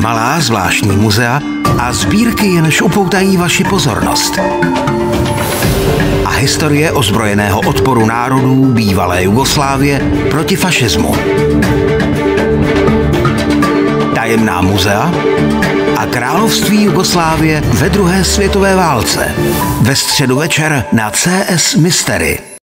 malá zvláštní muzea a sbírky, jenž upoutají vaši pozornost. A historie ozbrojeného odporu národů bývalé Jugoslávie proti fašismu. Tajemná muzea a království Jugoslávie ve druhé světové válce. Ve středu večer na CS Mystery.